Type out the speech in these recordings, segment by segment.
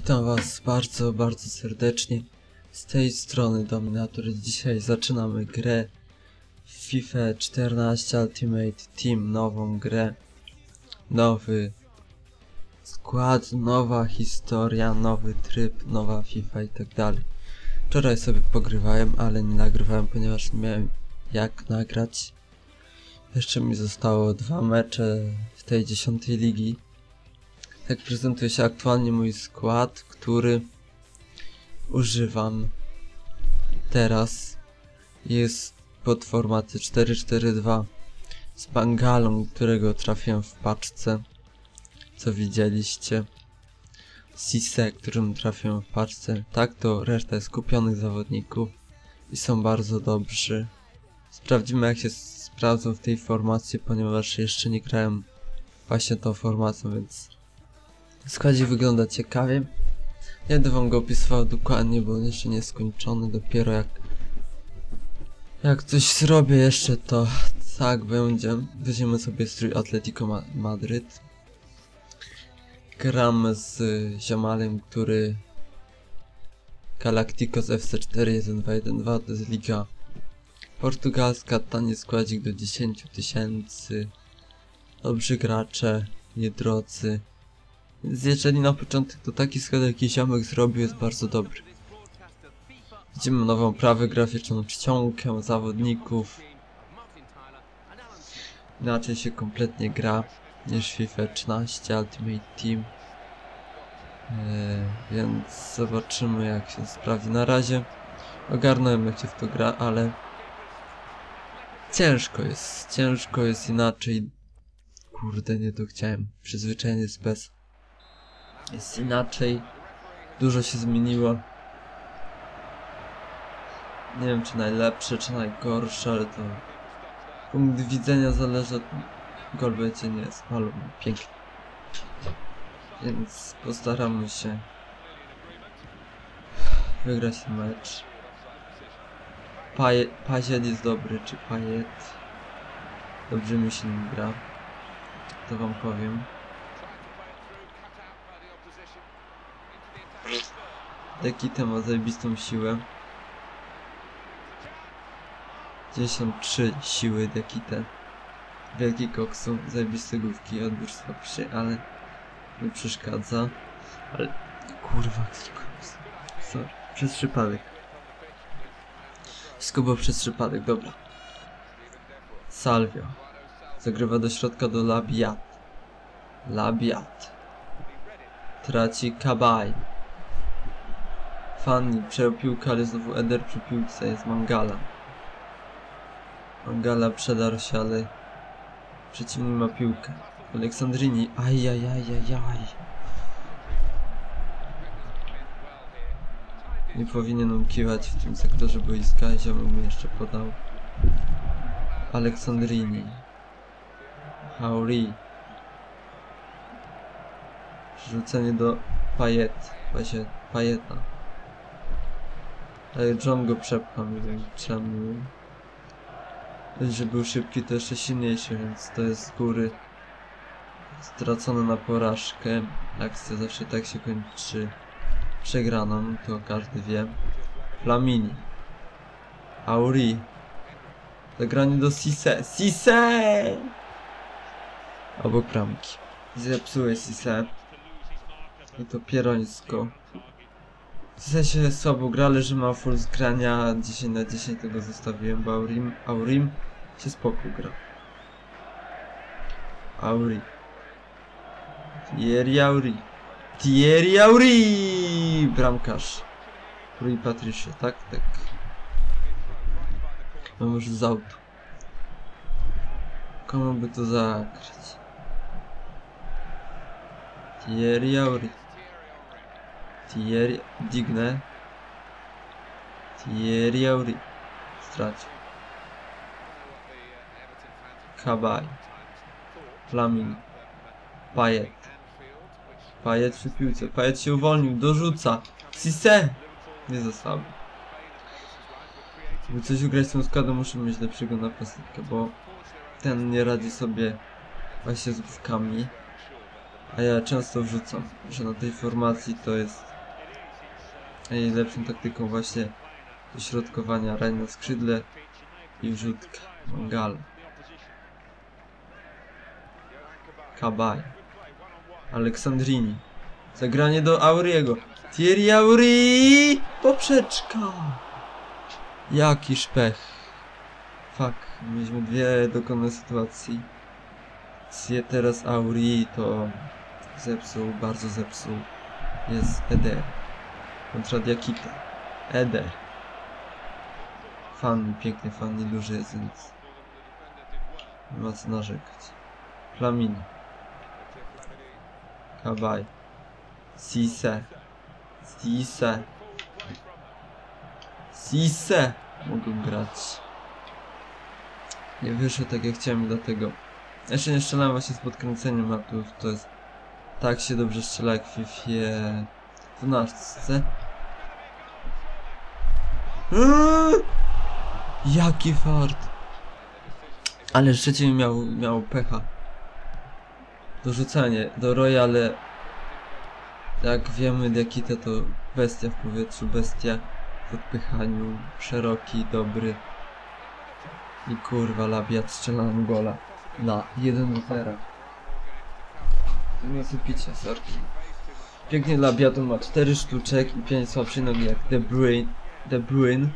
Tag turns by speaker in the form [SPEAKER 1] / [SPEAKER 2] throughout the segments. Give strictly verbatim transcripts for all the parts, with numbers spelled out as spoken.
[SPEAKER 1] Witam was bardzo, bardzo serdecznie. Z tej strony Dominator. Dzisiaj zaczynamy grę w FIFA czternaście Ultimate Team. Nową grę, nowy skład, nowa historia, nowy tryb, nowa FIFA i tak dalej. Wczoraj sobie pogrywałem, ale nie nagrywałem, ponieważ nie miałem jak nagrać. Jeszcze mi zostało dwa mecze w tej dziesiątej ligi. Tak prezentuje się aktualnie mój skład, który używam teraz. Jest pod formaty cztery cztery dwa z Bangalą, którego trafiłem w paczce, co widzieliście. Sise, którym trafiłem w paczce. Tak, to reszta jest kupionych zawodników i są bardzo dobrzy. Sprawdzimy, jak się sprawdzą w tej formacji, ponieważ jeszcze nie grałem właśnie tą formacją, więc składzik wygląda ciekawie. Nie będę wam go opisywał dokładnie, bo on jeszcze nie jest skończony. Dopiero jak jak coś zrobię jeszcze, to tak będzie. Weźmiemy sobie strój Atletico Ma Madryt. Gram z ziomalem, który Galacticos F C cztery jeden dwa jeden dwa, to jest liga portugalska, tani składzik do dziesięciu tysięcy. Dobrzy gracze, niedrodzy. Więc jeżeli na początek to taki skład, jaki ziomek zrobił, jest bardzo dobry. Widzimy nową prawę graficzną, czcionkę zawodników. Inaczej się kompletnie gra niż FIFA trzynaście Ultimate Team. Eee, więc zobaczymy, jak się sprawdzi. Na razie ogarnąłem, jak się w to gra, ale ciężko jest, ciężko jest inaczej. Kurde, nie to chciałem. Przyzwyczajenie z P E S. Jest inaczej. Dużo się zmieniło. Nie wiem, czy najlepsze, czy najgorsze, ale to punkt widzenia zależy od... Gol będzie nie jest mało piękny. Więc postaramy się wygrać ten mecz. Paziel jest dobry, czy Pajet. Dobrze mi się nim gra. To wam powiem. Dekite ma zajebistą siłę. dziewięćdziesiąt trzy siły Dekite. Wielki koksu, zajebiste główki, odbiór słabszy, ale nie przeszkadza. Ale kurwa, klikłem. Sorry, przez przypadek. Wszystko było przez przypadek, dobra. Salvio. Zagrywa do środka do Labiat. Labiat. Traci Kabaj. Fanny przejął piłkę, ale znowu Eder przy piłce, jest Mangala. Mangala przedarł się, ale przeciwnik ma piłkę. Aleksandrini, ajajajajaj. Nie powinienem kiwać w tym sektorze boiska, ziomek mi jeszcze podał. Aleksandrini. Hauri. Rzucenie do Pajet. Pajet. Pajeta. Ale John go przepchał, nie wiem czemu. Że był szybki, to jeszcze silniejszy, więc to jest z góry stracone na porażkę. Akcja zawsze tak się kończy przegraną, to każdy wie. Flamini. Auri. Zagranie do Sise. Sise! Obok bramki. Zepsułeś Sise. I to pierońsko. Sise się słabo gra, ale że ma full zgrania. dziesięć na dziesięć tego zostawiłem, bo Aurim, Aurim się spoko gra. Auri. Thierry Auri. Thierry Auri! Bramkarz. Rui Patricio, tak? Tak. No może z autu. Komu by to zakryć? Thierry Auri. Thierry... Digne. Thierry Auri. Stracił. Kabaj. Flamini. Pajet. Pajet przy piłce. Pajet się uwolnił. Dorzuca. Sise! Nie za słabo. Żeby coś ugrać z tą składą, muszę mieć lepszego napastnika, bo ten nie radzi sobie właśnie z główkami. A ja często wrzucam, że na tej formacji to jest Najlepszą taktyką właśnie dośrodkowania raj na skrzydle i wrzutka. Mangala. Kabaj. Aleksandrini. Zagranie do Auriego. Thierry Henry! Poprzeczka! Jaki szpech. Fuck. Mieliśmy dwie dokonane sytuacji. Teraz Henry to zepsuł, bardzo zepsuł. Jest Eder. Kontra Diakite. Eder. Fan, piękny fan, nieduży jest, więc nie ma co narzekać. Flamini. Kabaj. Cisse. Cisse. Cisse. Mogę grać. Nie wyszło tak jak chciałem, dlatego jeszcze nie strzelałem właśnie z podkręceniem, a tu to jest tak się dobrze strzela jak w FIFA dwanaście. Eee! Jaki fart! Ale Szczecin miał, miał pecha. Dorzucanie do Royale. Jak wiemy, Diakite to bestia w powietrzu, bestia w odpychaniu, szeroki, dobry. I kurwa, Labiat strzela nam gola na jeden do zera. To nie sypicie, sorki. Pięknie Labiat, on ma cztery sztuczek i pięć słabszych nogi jak De Bruyne. De Bruyne.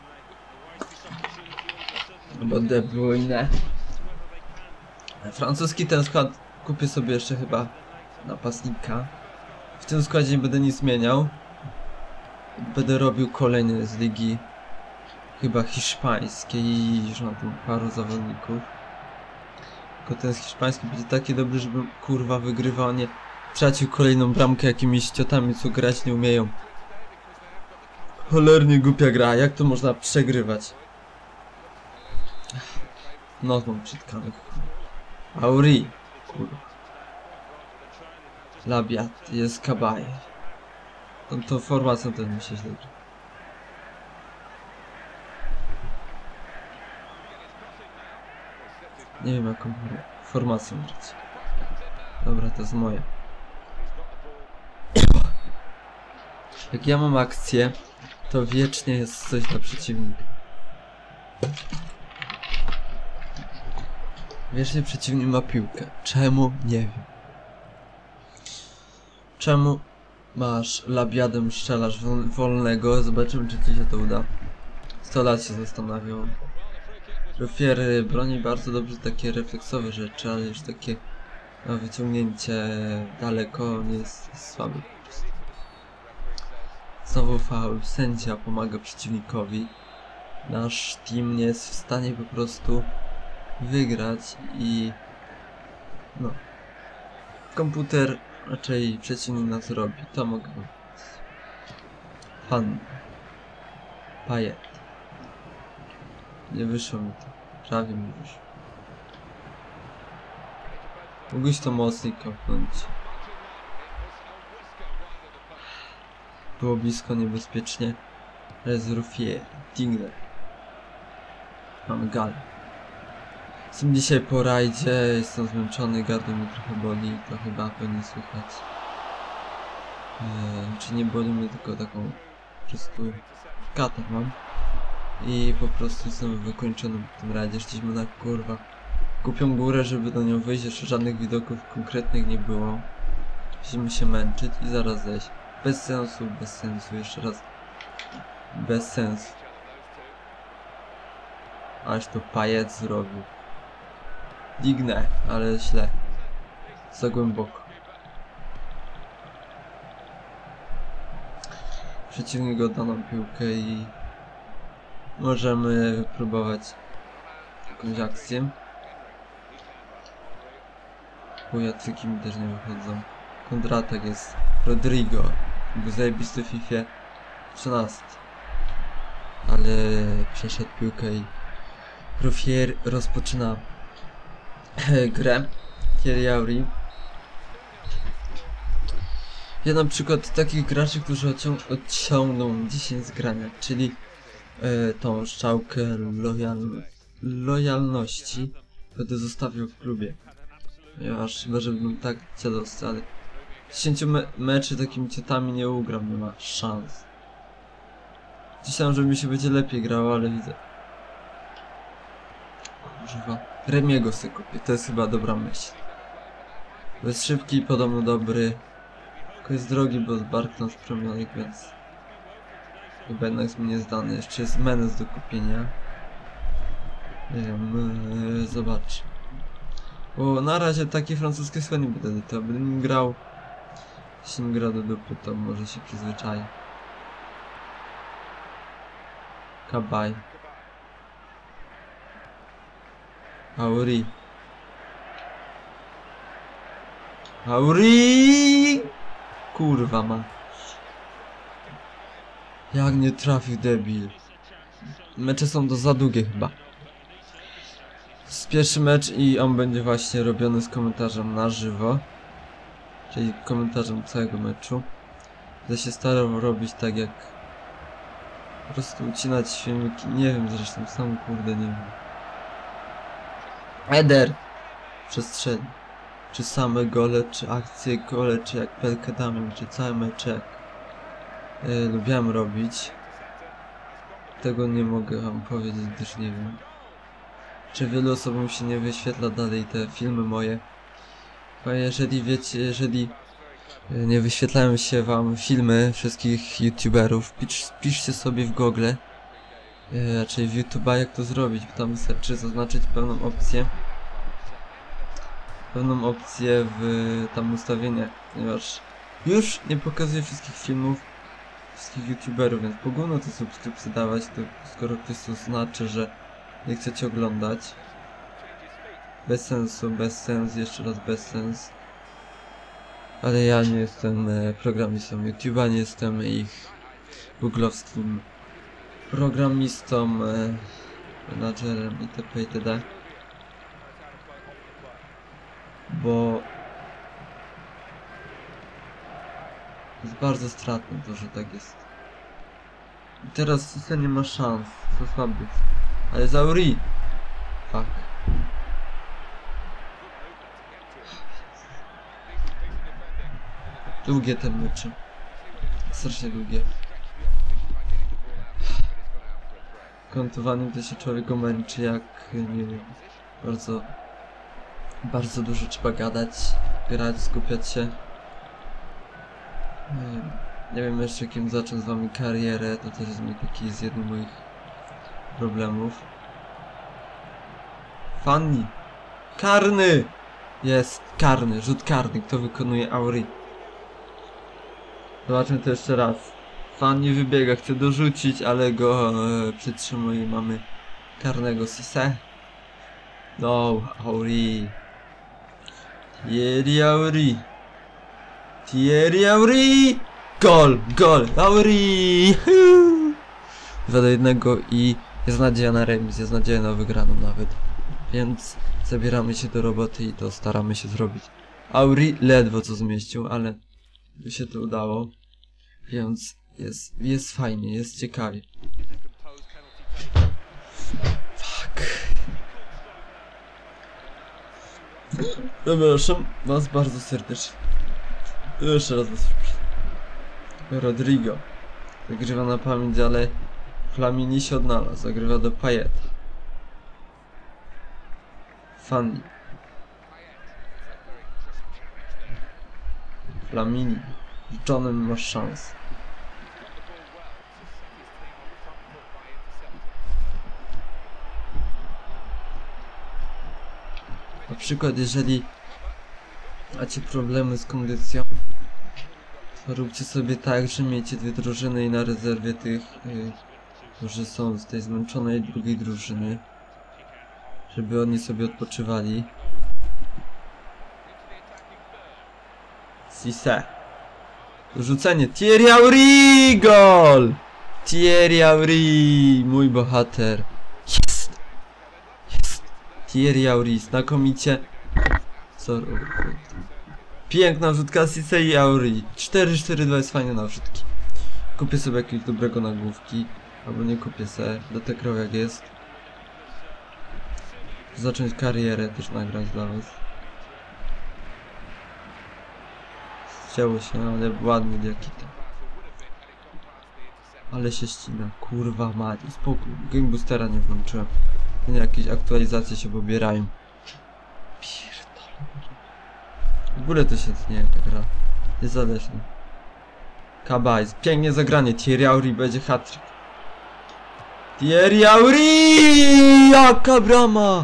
[SPEAKER 1] Albo De Bruyne. Francuski ten skład kupię sobie jeszcze chyba napastnika. W tym składzie nie będę nic zmieniał. Będę robił kolejny z ligi chyba hiszpańskiej i już mam tu paru zawodników. Tylko ten z hiszpańskiej będzie taki dobry, żebym kurwa wygrywał, a nie tracił kolejną bramkę jakimiś ciotami, co grać nie umieją. Cholernie głupia gra, jak to można przegrywać? No, mam przytkany. Henry. Kurwa. Labiat, jest Kabaj. Tą, tą formacją też mi się źle gra. Nie wiem jaką formacją grać. Dobra, to jest moje. Jak ja mam akcję, to wiecznie jest coś dla przeciwnika. Wiecznie przeciwnik ma piłkę. Czemu? Nie wiem. Czemu masz Labiadem strzelasz wolnego? Zobaczymy, czy ci się to uda. sto lat się zastanawiał. Rufier broni bardzo dobrze takie refleksowe rzeczy, ale już takie no, wyciągnięcie daleko nie jest, jest słaby po prostu. Znowu faul, sędzia pomaga przeciwnikowi. Nasz team nie jest w stanie po prostu wygrać i no komputer raczej przeciwnik nas robi, to mogę. Fan Payet. Nie wyszło mi to, prawie mi wyszło. Mógłbyś to mocniej kopnąć. Było blisko, niebezpiecznie. Les Ruffier, Tigner. Mamy gal. Jestem dzisiaj po rajdzie, jestem zmęczony, gardło mi trochę boli, to chyba pewnie słychać. Eee, czy nie boli mnie, tylko taką po prostu katę mam. I po prostu jestem wykończony po tym rajdzie, szliśmy na kurwa głupią górę, żeby do nią wyjść, jeszcze żadnych widoków konkretnych nie było. Musimy się męczyć i zaraz zejść. Bez sensu, bez sensu, jeszcze raz. Bez sensu. Aż to Payet zrobił. Digne, ale źle. Za głęboko. Przeciwnik odda nam piłkę i możemy próbować jakąś akcję. Bojatryki mi też nie wychodzą. Kontratak jest Rodrigo. Był zajebisty w FIFA trzynaście. Ale przeszedł piłkę i Ruffier rozpoczyna grę. Thierry Henry. Ja na przykład takich graczy, którzy odciągną dziesięć z grania, czyli e, tą strzałkę loyal, lojalności będę zostawił w klubie. Ponieważ chyba żebym tak cię dostał, ale dziesięciu me meczy takimi ciotami nie ugram, nie ma szans. Myślałem, że mi się będzie lepiej grało, ale widzę. Kurwa. Remiego sobie kupię, to jest chyba dobra myśl. Bo jest szybki i podobno dobry. Tylko jest drogi, bo z Barkton z Premier League, więc... Chyba jednak jest mi niezdany. Jeszcze jest Menes do kupienia. Nie wiem, yy, zobacz. Bo na razie takie francuskie słowa nie będę, to będę nim grał. Jeśli nie gra do dupy, to może się przyzwyczai. Kabaj. Auri. Auri! Kurwa ma. Jak nie trafił debil. Mecze są do za długie chyba. Z pierwszy mecz i on będzie właśnie robiony z komentarzem na żywo. Czyli komentarzem całego meczu. Będę się starał robić tak jak... Po prostu ucinać filmiki. Nie wiem zresztą, sam kurde nie wiem. Eder! Przestrzeń. Czy same gole, czy akcje gole, czy jak pelkę damy, czy całe mecze jak yy, lubiłem robić. Tego nie mogę wam powiedzieć, gdyż nie wiem. Czy wielu osobom się nie wyświetla dalej te filmy moje. Bo jeżeli wiecie, jeżeli yy, nie wyświetlają się wam filmy wszystkich youtuberów, pisz, piszcie sobie w Google, yy, raczej w YouTube'a jak to zrobić, bo tam wystarczy zaznaczyć pewną opcję. Pewną opcję w tam ustawieniach, ponieważ już nie pokazuję wszystkich filmów, wszystkich youtuberów, więc powinno to subskrypcje dawać, to skoro ktoś to znaczy, że nie chcecie oglądać. Bez sensu, bez sens, jeszcze raz bez sens. Ale ja nie jestem e, programistą YouTube'a, nie jestem ich googlowskim programistą, e, menadżerem itp. itd. Bo jest bardzo stratne to, że tak jest. I teraz Sisa nie ma szans, co słaby. Ale Zauri! Fuck. Długie te mecze. Strasznie długie. Kontowaniem to się człowiek męczy jak, nie wiem, bardzo... Bardzo dużo trzeba gadać, grać, skupiać się. Nie wiem, nie wiem jeszcze kim zacząć z wami karierę, to też jest mi taki z jednym moich problemów. Fanny! Karny! Jest, karny, rzut karny, kto wykonuje Auri. Zobaczmy to jeszcze raz. Fanny wybiega, chce dorzucić, ale go e, przytrzymuje. Mamy karnego Sise. No, Auri. Thierry Auri. Thierry Auri. Gol, gol, Auri. dwa do jednego i jest nadzieja na remis, jest nadzieja na wygraną nawet. Więc zabieramy się do roboty i to staramy się zrobić. Auri ledwo co zmieścił, ale by się to udało. Więc jest, jest fajnie, jest ciekawie. Fuck. Przepraszam was bardzo serdecznie. Jeszcze raz was przepraszam. Rodrigo. Zagrywa na pamięć, ale Flamini się odnalazł. Zagrywa do Payeta. Fanny. Flamini. Z Johnem masz szans. Na przykład jeżeli macie problemy z kondycją, to róbcie sobie tak, że miecie dwie drużyny i na rezerwie tych, yy, którzy są z tej zmęczonej drugiej drużyny, żeby oni sobie odpoczywali. Cisse. Rzucenie. Thierry Auri! Gol! Thierry Auri! Mój bohater. Jest! Jest! Thierry Auri, znakomicie. Co robię? Piękna wrzutka Cisse i Auri. cztery cztery dwa jest fajne na wrzutki. Kupię sobie jakiegoś dobrego nagłówki. Albo nie kupię sobie. Do tego grał jak jest. Zacząć karierę też nagrać dla was. Chciało się, ale ładny jaki to. Ale się ścina, kurwa mać, spokój, Gameboostera nie włączyłem. Nie, jakieś aktualizacje się pobierają. Pierdolę. W ogóle to się nie ta gra. Niezależnie. Kabajs, pięknie zagranie, Thierry Henry będzie hat-trick. Thierry Henry! Jaka brama!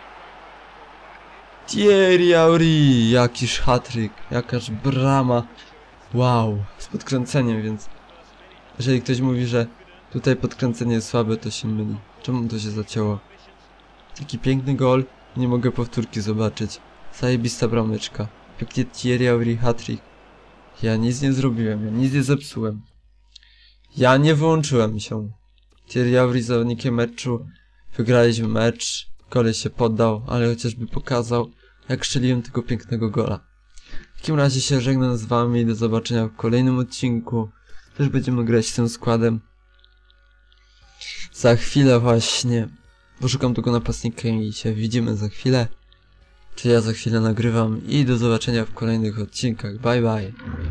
[SPEAKER 1] Thierry Henry! Jakiż hat-trick, jakaż brama. Wow, z podkręceniem, więc jeżeli ktoś mówi, że tutaj podkręcenie jest słabe, to się myli. Czemu to się zacięło? Taki piękny gol, nie mogę powtórki zobaczyć. Zajebista brameczka. Pięknie Thierry Henry hat-trick. Ja nic nie zrobiłem, ja nic nie zepsułem. Ja nie wyłączyłem się. Thierry Henry zawodnikiem meczu. Wygraliśmy mecz. Koleś się poddał, ale chociażby pokazał, jak strzeliłem tego pięknego gola. W takim razie się żegnam z wami, do zobaczenia w kolejnym odcinku. Też będziemy grać tym składem. Za chwilę właśnie poszukam tego napastnika i się widzimy za chwilę. Czy ja za chwilę nagrywam i do zobaczenia w kolejnych odcinkach. Bye bye.